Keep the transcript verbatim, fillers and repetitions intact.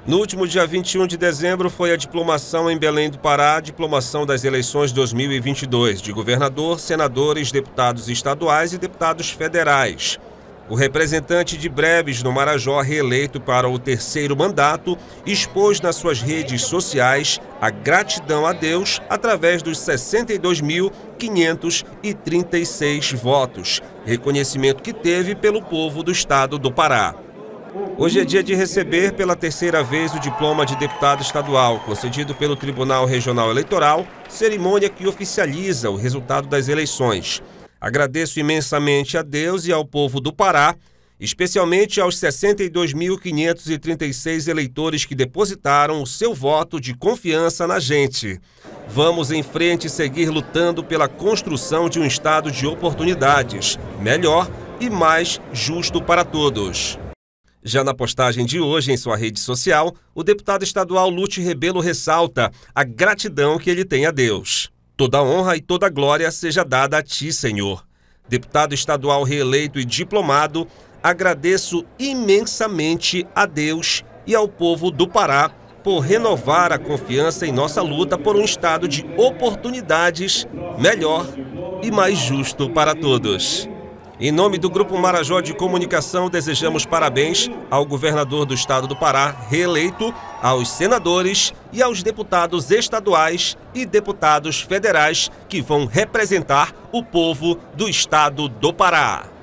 No último dia vinte e um de dezembro foi a diplomação em Belém do Pará, a diplomação das eleições dois mil e vinte e dois, de governador, senadores, deputados estaduais e deputados federais. O representante de Breves no Marajó, reeleito para o terceiro mandato, expôs nas suas redes sociais a gratidão a Deus através dos sessenta e dois mil quinhentos e trinta e seis votos, reconhecimento que teve pelo povo do estado do Pará. Hoje é dia de receber pela terceira vez o diploma de deputado estadual, concedido pelo Tribunal Regional Eleitoral, cerimônia que oficializa o resultado das eleições. Agradeço imensamente a Deus e ao povo do Pará, especialmente aos sessenta e dois mil quinhentos e trinta e seis eleitores que depositaram o seu voto de confiança na gente. Vamos em frente e seguir lutando pela construção de um estado de oportunidades, melhor e mais justo para todos. Já na postagem de hoje em sua rede social, o deputado estadual Lúcio Rebelo ressalta a gratidão que ele tem a Deus. Toda honra e toda glória seja dada a ti, Senhor. Deputado estadual reeleito e diplomado, agradeço imensamente a Deus e ao povo do Pará por renovar a confiança em nossa luta por um estado de oportunidades melhor e mais justo para todos. Em nome do Grupo Marajó de Comunicação, desejamos parabéns ao governador do estado do Pará, reeleito, aos senadores e aos deputados estaduais e deputados federais que vão representar o povo do estado do Pará.